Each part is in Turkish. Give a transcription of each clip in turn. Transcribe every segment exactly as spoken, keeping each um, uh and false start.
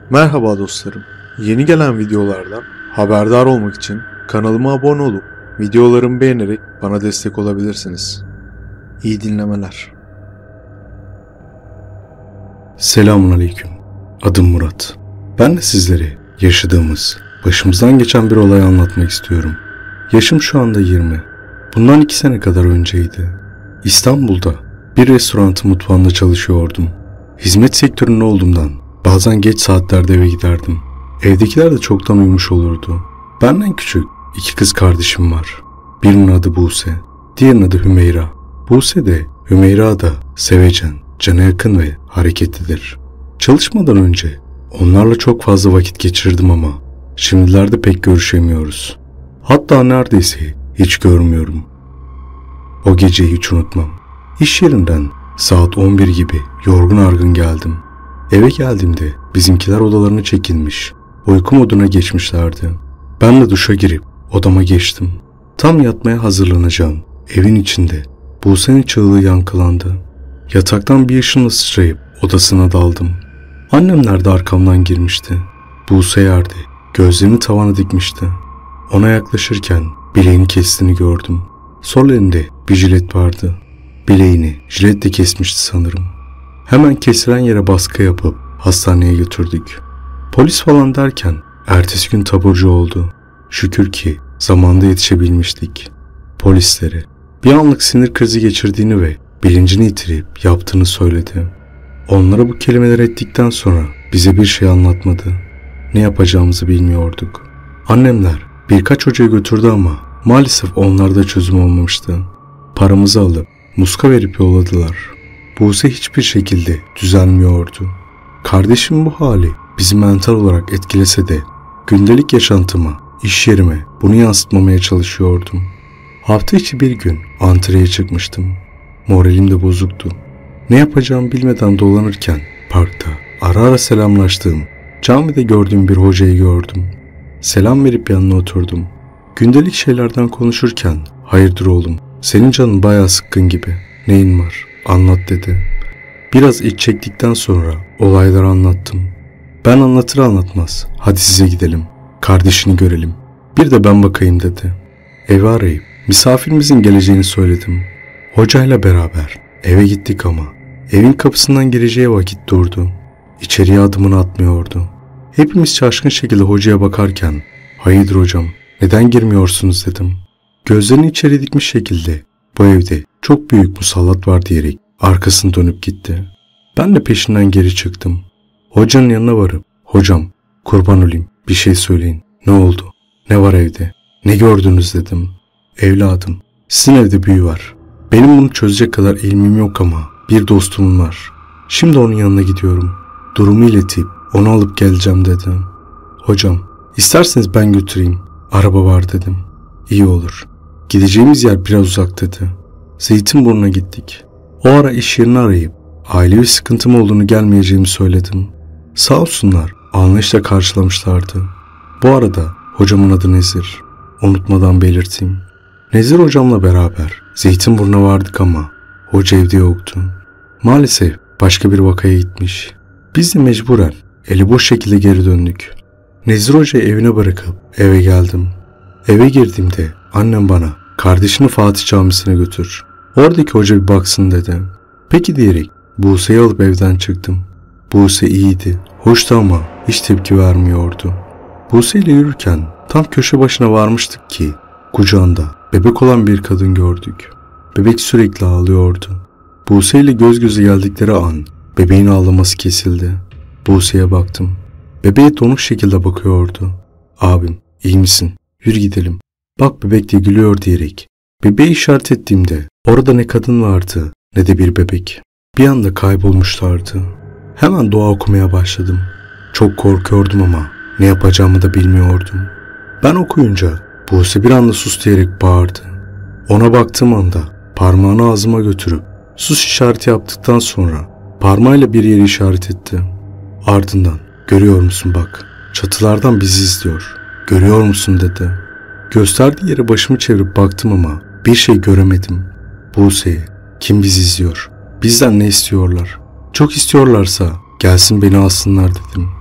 Merhaba dostlarım. Yeni gelen videolardan haberdar olmak için kanalıma abone olup videolarımı beğenerek bana destek olabilirsiniz. İyi dinlemeler. Selamünaleyküm. Adım Murat. Ben de sizlere yaşadığımız, başımızdan geçen bir olayı anlatmak istiyorum. Yaşım şu anda yirmi. Bundan iki sene kadar önceydi. İstanbul'da bir restoranın mutfağında çalışıyordum. Hizmet sektöründe olduğumdan bazen geç saatlerde eve giderdim. Evdekiler de çoktan uyumuş olurdu. Benden küçük iki kız kardeşim var. Birinin adı Buse, diğerinin adı Hümeyra. Buse de Hümeyra da sevecen, cana yakın ve hareketlidir. Çalışmadan önce onlarla çok fazla vakit geçirdim ama şimdilerde pek görüşemiyoruz. Hatta neredeyse hiç görmüyorum. O geceyi hiç unutmam. İş yerinden saat on bir gibi yorgun argın geldim. Eve geldiğimde bizimkiler odalarına çekilmiş, uyku moduna geçmişlerdi. Ben de duşa girip odama geçtim. Tam yatmaya hazırlanacağım. Evin içinde Buse'nin çığlığı yankılandı. Yataktan bir ışınla sıçrayıp odasına daldım. Annemler de arkamdan girmişti. Buse yerde, gözlerini tavana dikmişti. Ona yaklaşırken bileğini kestiğini gördüm. Sol elinde bir jilet vardı. Bileğini jiletle kesmişti sanırım. Hemen kesilen yere baskı yapıp hastaneye götürdük. Polis falan derken ertesi gün taburcu oldu. Şükür ki zamanda yetişebilmiştik. Polislere bir anlık sinir krizi geçirdiğini ve bilincini yitirip yaptığını söyledi. Onlara bu kelimeleri ettikten sonra bize bir şey anlatmadı. Ne yapacağımızı bilmiyorduk. Annemler birkaç hocaya götürdü ama maalesef onlarda çözüm olmamıştı. Paramızı alıp muska verip yolladılar. Buse hiçbir şekilde düzelmiyordu. Kardeşim bu hali bizi mental olarak etkilese de gündelik yaşantıma, iş yerime bunu yansıtmamaya çalışıyordum. Hafta içi bir gün Antalya'ya çıkmıştım. Moralim de bozuktu. Ne yapacağımı bilmeden dolanırken parkta ara ara selamlaştığım, camide gördüğüm bir hocayı gördüm. Selam verip yanına oturdum. Gündelik şeylerden konuşurken "Hayırdır oğlum, senin canın bayağı sıkkın gibi. Neyin var? Anlat" dedi. Biraz iç çektikten sonra olayları anlattım. Ben anlatır anlatmaz "Hadi size gidelim, kardeşini görelim. Bir de ben bakayım" dedi. Evi arayıp misafirimizin geleceğini söyledim. Hocayla beraber eve gittik ama evin kapısından gireceği vakit durdu. İçeriye adımını atmıyordu. Hepimiz şaşkın şekilde hocaya bakarken "Hayırdır hocam, neden girmiyorsunuz?" dedim. Gözlerini içeri dikmiş şekilde "Bu evde çok büyük musallat var" diyerek arkasını dönüp gitti. Ben de peşinden geri çıktım. Hocanın yanına varıp "Hocam, kurban olayım, bir şey söyleyin. Ne oldu? Ne var evde? Ne gördünüz?" dedim. "Evladım, sizin evde büyü var. Benim bunu çözecek kadar ilmim yok ama bir dostum var. Şimdi onun yanına gidiyorum. Durumu iletip onu alıp geleceğim" dedim. "Hocam, isterseniz ben götüreyim. Araba var" dedim. "İyi olur. Gideceğimiz yer biraz uzak" dedi. Zeytinburnu'na gittik. O ara iş yerini arayıp ailevi sıkıntım olduğunu gelmeyeceğimi söyledim. Sağ olsunlar anlayışla karşılamışlardı. Bu arada hocamın adı Nezir. Unutmadan belirteyim. Nezir hocamla beraber Zeytinburnu'na vardık ama hoca evde yoktu. Maalesef başka bir vakaya gitmiş. Biz de mecburen eli boş şekilde geri döndük. Nezir hocayı evine bırakıp eve geldim. Eve girdiğimde annem bana "Kardeşini Fatih Camisi'ne götür. Oradaki hoca bir baksın" dedi. "Peki" diyerek Buse'yi alıp evden çıktım. Buse iyiydi, hoştu ama hiç tepki vermiyordu. Buse ile yürürken tam köşe başına varmıştık ki kucağında bebek olan bir kadın gördük. Bebek sürekli ağlıyordu. Buse ile göz göze geldikleri an bebeğin ağlaması kesildi. Buse'ye baktım. Bebeğe donuk şekilde bakıyordu. "Abim, iyi misin? Yürü gidelim. Bak bebek de gülüyor" diyerek bebeği işaret ettiğimde orada ne kadın vardı ne de bir bebek. Bir anda kaybolmuşlardı. Hemen dua okumaya başladım. Çok korkuyordum ama ne yapacağımı da bilmiyordum. Ben okuyunca Buse bir anda sus diyerek bağırdı. Ona baktığım anda parmağını ağzıma götürüp sus işareti yaptıktan sonra parmağıyla bir yeri işaret etti. Ardından "Görüyor musun bak, çatılardan bizi izliyor. Görüyor musun?" dedi. Gösterdiği yere başımı çevirip baktım ama bir şey göremedim. Buse'ye "Kim bizi izliyor? Bizden ne istiyorlar? Çok istiyorlarsa gelsin beni alsınlar" dedim.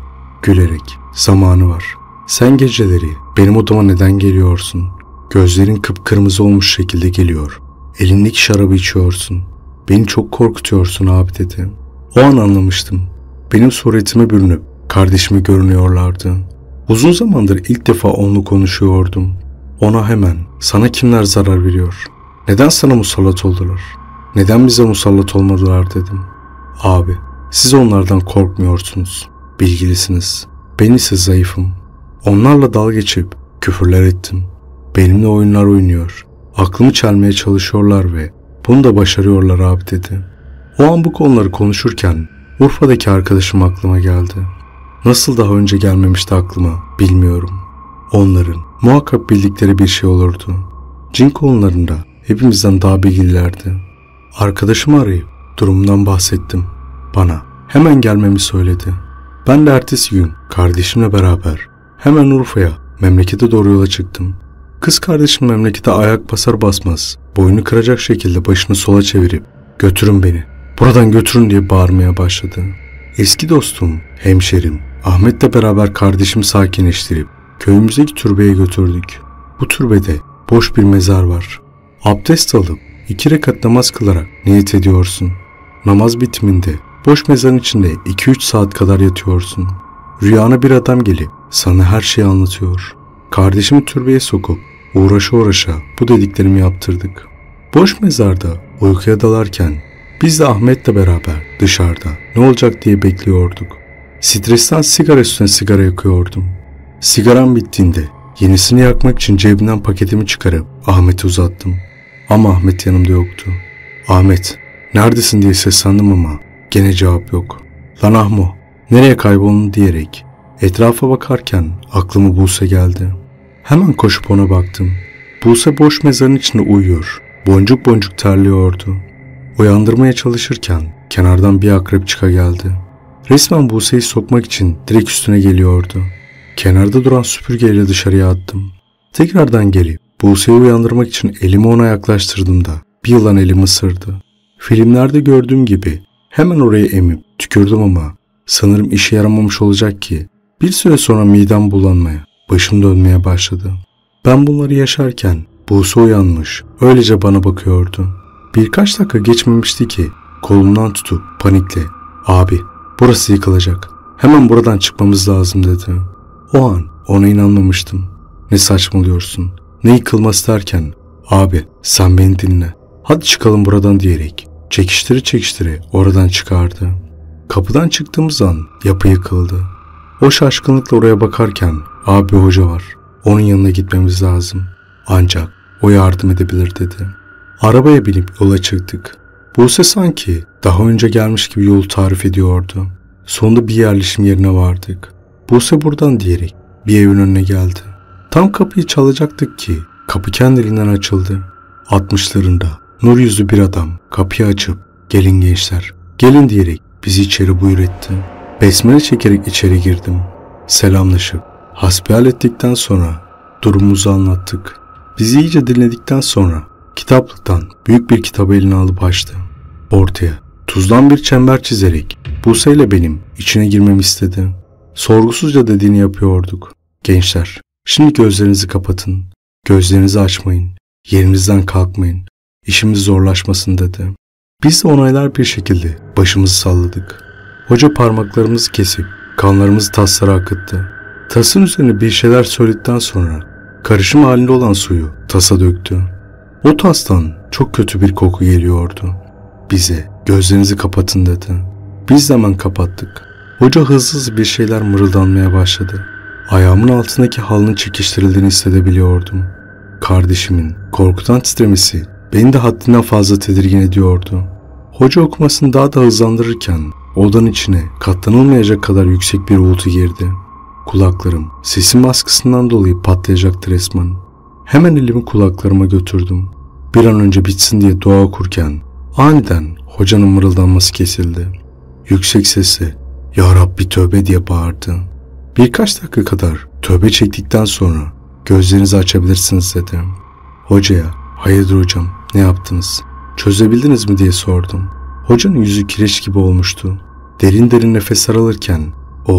gülerek, zamanı var. Sen geceleri benim odama neden geliyorsun? Gözlerin kıpkırmızı olmuş şekilde geliyor. Elindeki şarabı içiyorsun. Beni çok korkutuyorsun abi dedi. O an anlamıştım. Benim suretime bürünüp kardeşime görünüyorlardı. Uzun zamandır ilk defa onunla konuşuyordum. Ona hemen sana kimler zarar veriyor? Neden sana musallat oldular? Neden bize musallat olmadılar dedim. Abi siz onlardan korkmuyorsunuz. Bilgilisiniz. Ben ise zayıfım. Onlarla dalga geçip küfürler ettim. Benimle oyunlar oynuyor. Aklımı çelmeye çalışıyorlar ve bunu da başarıyorlar abi dedi. O an bu konuları konuşurken Urfa'daki arkadaşım aklıma geldi. Nasıl daha önce gelmemişti aklıma bilmiyorum. Onların muhakkak bildikleri bir şey olurdu. Cin konularında hepimizden daha bilgililerdi. Arkadaşımı arayıp durumdan bahsettim. Bana hemen gelmemi söyledi. Ben de ertesi gün kardeşimle beraber hemen Urfa'ya, memlekete doğru yola çıktım. Kız kardeşim memlekete ayak basar basmaz boynunu kıracak şekilde başını sola çevirip "Götürün beni, buradan götürün" diye bağırmaya başladı. Eski dostum, hemşerim Ahmet'le beraber kardeşimi sakinleştirip köyümüzdeki türbeye götürdük. Bu türbede boş bir mezar var. Abdest alıp iki rekat namaz kılarak niyet ediyorsun. Namaz bitiminde boş mezarın içinde iki üç saat kadar yatıyorsun. Rüyana bir adam gelip sana her şeyi anlatıyor. Kardeşimi türbeye sokup uğraşa uğraşa bu dediklerimi yaptırdık. Boş mezarda uykuya dalarken biz de Ahmet'le beraber dışarıda ne olacak diye bekliyorduk. Stresten sigara üstüne sigara yakıyordum. Sigaram bittiğinde yenisini yakmak için cebimden paketimi çıkarıp Ahmet'e uzattım. Ama Ahmet yanımda yoktu. "Ahmet, neredesin?" diye seslendim ama gene cevap yok. "Lan Ahmo, nereye kayboldun?" diyerek etrafa bakarken aklıma Buse geldi. Hemen koşup ona baktım. Buse boş mezarın içinde uyuyor. Boncuk boncuk terliyordu. Uyandırmaya çalışırken kenardan bir akrep çıka geldi. Resmen Buse'yi sokmak için direkt üstüne geliyordu. Kenarda duran süpürgeyle dışarıya attım. Tekrardan gelip Buse'yi uyandırmak için elimi ona yaklaştırdım da bir yılan elimi ısırdı. Filmlerde gördüğüm gibi hemen orayı emip tükürdüm ama sanırım işe yaramamış olacak ki bir süre sonra midem bulanmaya, başım dönmeye başladı. Ben bunları yaşarken Buse uyanmış, öylece bana bakıyordu. Birkaç dakika geçmemişti ki kolumdan tutup panikle "Abi, burası yıkılacak. Hemen buradan çıkmamız lazım" dedi. O an ona inanmamıştım. "Ne saçmalıyorsun? Ne yıkılması?" derken "Abi, sen beni dinle. Hadi çıkalım buradan" diyerek çekiştire çekiştire oradan çıkardı. Kapıdan çıktığımız an yapı yıkıldı. O şaşkınlıkla oraya bakarken "Abi, hoca var. Onun yanına gitmemiz lazım. Ancak o yardım edebilir" dedi. Arabaya binip yola çıktık. Buse sanki daha önce gelmiş gibi yolu tarif ediyordu. Sonunda bir yerleşim yerine vardık. Buse buradan diyerek bir evin önüne geldi. Tam kapıyı çalacaktık ki kapı kendiliğinden açıldı. Altmışlarında nur yüzlü bir adam kapıyı açıp "Gelin gençler, gelin" diyerek bizi içeri buyur etti. Besmele çekerek içeri girdim. Selamlaşıp hasbihal ettikten sonra durumumuzu anlattık. Bizi iyice dinledikten sonra kitaplıktan büyük bir kitabı eline alıp açtı. Ortaya tuzdan bir çember çizerek Buse ile benim içine girmemi istedi. Sorgusuzca dediğini yapıyorduk. "Gençler, şimdi gözlerinizi kapatın. Gözlerinizi açmayın. Yerinizden kalkmayın. İşimiz zorlaşmasın" dedi. Biz de onaylar bir şekilde başımızı salladık. Hoca parmaklarımızı kesip kanlarımızı taslara akıttı. Tasın üzerine bir şeyler söyledikten sonra karışım halinde olan suyu tasa döktü. O tastan çok kötü bir koku geliyordu. Bize "Gözlerinizi kapatın" dedi. Biz de hemen kapattık. Hoca hızlı hızlı bir şeyler mırıldanmaya başladı. Ayağımın altındaki halının çekiştirildiğini hissedebiliyordum. Kardeşimin korkudan titremesi beni de haddinden fazla tedirgin ediyordu. Hoca okumasını daha da hızlandırırken odanın içine katlanılmayacak kadar yüksek bir uğultu girdi. Kulaklarım sesin baskısından dolayı patlayacaktı resmen. Hemen elimi kulaklarıma götürdüm. Bir an önce bitsin diye dua okurken aniden hocanın mırıldanması kesildi. Yüksek sesle "Ya Rabbi, tövbe" diye bağırdı. Birkaç dakika kadar tövbe çektikten sonra "Gözlerinizi açabilirsiniz" dedi. Hocaya "Hayırdır hocam, ne yaptınız? Çözebildiniz mi?" diye sordum. Hocanın yüzü kireç gibi olmuştu. Derin derin nefesler alırken "Oğlum,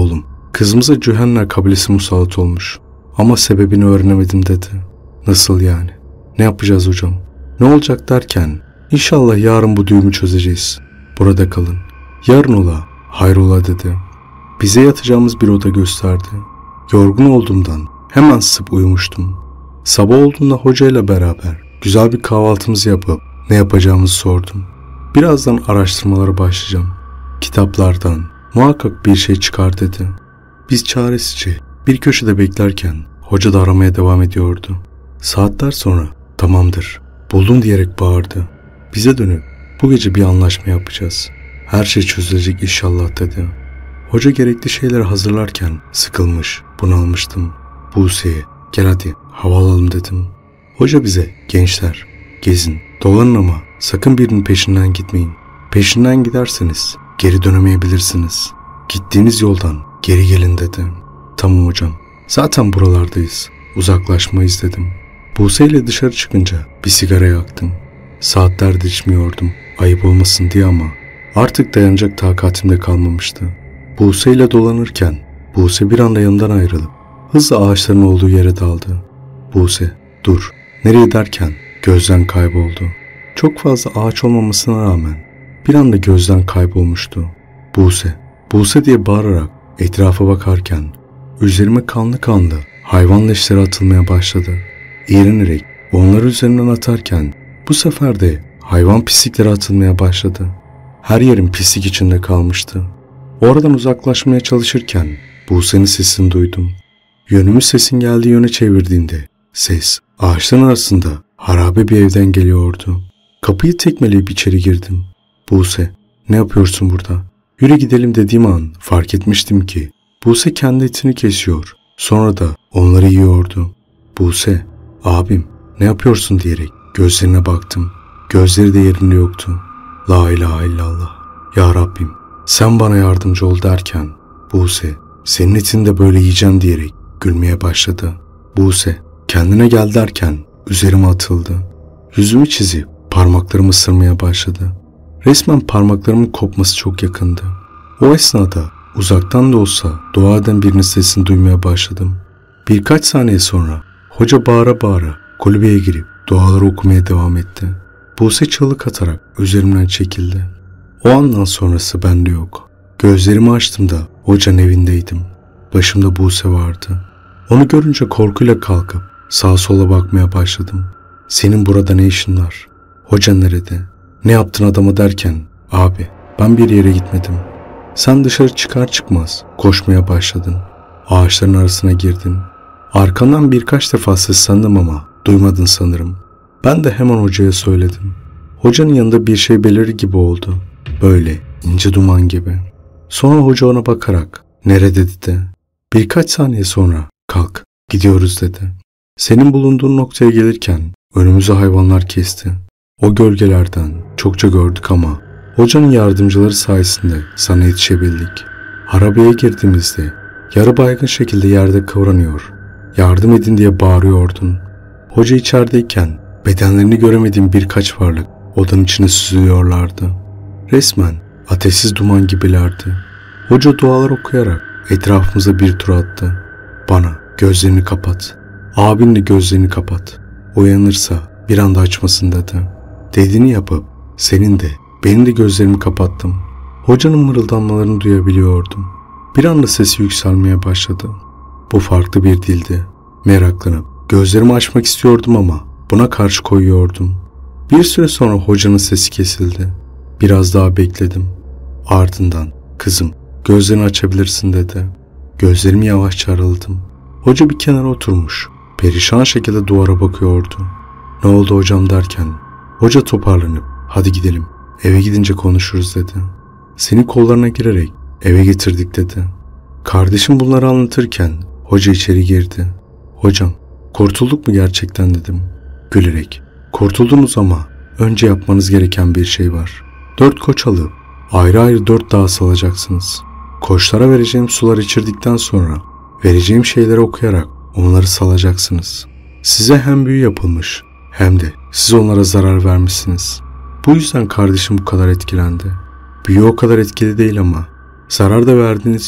Kızımıza Cühenna kabilesi musallat olmuş. Ama sebebini öğrenemedim dedi. Nasıl yani? Ne yapacağız hocam? Ne olacak derken, İnşallah yarın bu düğümü çözeceğiz. Burada kalın. Yarın ola, hayrola dedi. Bize yatacağımız bir oda gösterdi. Yorgun olduğumdan hemen sısıp uyumuştum. Sabah olduğunda hocayla beraber güzel bir kahvaltımızı yapıp ne yapacağımızı sordum. Birazdan araştırmalara başlayacağım. Kitaplardan muhakkak bir şey çıkar dedi. Biz çaresizce bir köşede beklerken hoca da aramaya devam ediyordu. Saatler sonra tamamdır, buldum diyerek bağırdı. Bize dönüp bu gece bir anlaşma yapacağız. Her şey çözülecek inşallah dedi. Hoca gerekli şeyleri hazırlarken sıkılmış, bunalmıştım. Buse'ye gel hadi hava alalım dedim. Hoca bize gençler gezin, dolanın ama sakın birinin peşinden gitmeyin. Peşinden giderseniz geri dönemeyebilirsiniz. Gittiğiniz yoldan geri gelin dedi. Tamam hocam, zaten buralardayız, uzaklaşmayız dedim. Buse ile dışarı çıkınca bir sigara yaktım. Saatlerdir içmiyordum, ayıp olmasın diye ama artık dayanacak takatimde kalmamıştı. Buse ile dolanırken Buse bir anda yanımdan ayrılıp hızla ağaçların olduğu yere daldı. Buse dur, nereye derken gözden kayboldu. Çok fazla ağaç olmamasına rağmen bir anda gözden kaybolmuştu. Buse, Buse diye bağırarak etrafa bakarken üzerime kanlı kanlı hayvan leşleri atılmaya başladı. İğrenerek onları üzerinden atarken bu sefer de hayvan pislikleri atılmaya başladı. Her yerim pislik içinde kalmıştı. Oradan uzaklaşmaya çalışırken Buse'nin sesini duydum. Yönümü sesin geldiği yöne çevirdiğinde ses ağaçların arasında harabe bir evden geliyordu. Kapıyı tekmeleyip içeri girdim. Buse, ne yapıyorsun burada? Yürü gidelim dediğim an fark etmiştim ki Buse kendi etini kesiyor. Sonra da onları yiyordu. Buse, abim ne yapıyorsun diyerek gözlerine baktım. Gözleri de yerinde yoktu. La ilahe illallah. Ya Rabbim sen bana yardımcı ol derken Buse senin etini de böyle yiyeceğim diyerek gülmeye başladı. Buse kendine gel derken üzerime atıldı. Yüzümü çizip parmaklarımı ısırmaya başladı. Resmen parmaklarımın kopması çok yakındı. O esnada uzaktan da olsa dua eden birinin sesini duymaya başladım. Birkaç saniye sonra hoca bağıra bağıra kulübeye girip duaları okumaya devam etti. Buse çığlık atarak üzerimden çekildi. O andan sonrası bende yok. Gözlerimi açtığımda hocanın evindeydim. Başımda Buse vardı. Onu görünce korkuyla kalkıp sağa sola bakmaya başladım. Senin burada ne işin var? Hoca nerede? Ne yaptın adama derken abi ben bir yere gitmedim. Sen dışarı çıkar çıkmaz koşmaya başladın. Ağaçların arasına girdin. Arkandan birkaç defa seslendim ama duymadın sanırım. Ben de hemen hocaya söyledim. Hocanın yanında bir şey belirir gibi oldu. Böyle ince duman gibi. Sonra hoca ona bakarak nerede dedi. Birkaç saniye sonra kalk gidiyoruz dedi. Senin bulunduğun noktaya gelirken önümüzü hayvanlar kesti. O gölgelerden çokça gördük ama hocanın yardımcıları sayesinde sana yetişebildik. Arabaya girdiğimizde yarı baygın şekilde yerde kıvranıyor. Yardım edin diye bağırıyordun. Hoca içerideyken bedenlerini göremediğim birkaç varlık odanın içine süzülüyorlardı. Resmen ateşsiz duman gibilerdi. Hoca dualar okuyarak etrafımıza bir tur attı. Bana gözlerini kapat. Abin de gözlerini kapat. Uyanırsa bir anda açmasın dedi. Dediğini yapıp senin de benim de gözlerimi kapattım. Hocanın mırıldanmalarını duyabiliyordum. Bir anda sesi yükselmeye başladı. Bu farklı bir dildi. Meraklanıp gözlerimi açmak istiyordum ama buna karşı koyuyordum. Bir süre sonra hocanın sesi kesildi. Biraz daha bekledim. Ardından kızım gözlerini açabilirsin dedi. Gözlerimi yavaşça araladım. Hoca bir kenara oturmuş. Perişan şekilde duvara bakıyordu. Ne oldu hocam derken hoca toparlanıp hadi gidelim eve gidince konuşuruz dedi. Seni kollarına girerek eve getirdik dedi. Kardeşim bunları anlatırken hoca içeri girdi. Hocam kurtulduk mu gerçekten dedim. Gülerek kurtuldunuz ama önce yapmanız gereken bir şey var. Dört koç alıp ayrı ayrı dört dağa salacaksınız. Koçlara vereceğim suları içirdikten sonra vereceğim şeyleri okuyarak onları salacaksınız. Size hem büyü yapılmış hem de siz onlara zarar vermişsiniz. Bu yüzden kardeşim bu kadar etkilendi. Büyü o kadar etkili değil ama zarar da verdiğiniz için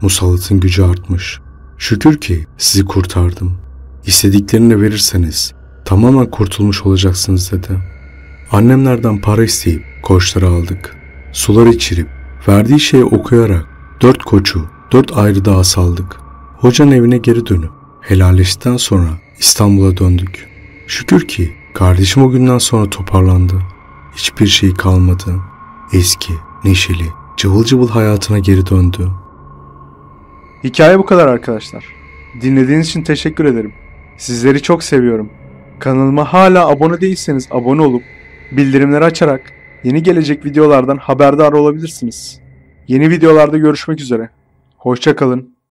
Musallatın gücü artmış. Şükür ki sizi kurtardım. İstediklerini verirseniz tamamen kurtulmuş olacaksınız dedi. Annemlerden para isteyip koçları aldık. Sular içirip verdiği şeyi okuyarak dört koçu dört ayrı dağa saldık. Hocanın evine geri dönüp helalleştikten sonra İstanbul'a döndük. Şükür ki kardeşim o günden sonra toparlandı. Hiçbir şey kalmadı. Eski, neşeli, cıvıl cıvıl hayatına geri döndü. Hikaye bu kadar arkadaşlar. Dinlediğiniz için teşekkür ederim. Sizleri çok seviyorum. Kanalıma hala abone değilseniz abone olup bildirimleri açarak yeni gelecek videolardan haberdar olabilirsiniz. Yeni videolarda görüşmek üzere. Hoşça kalın.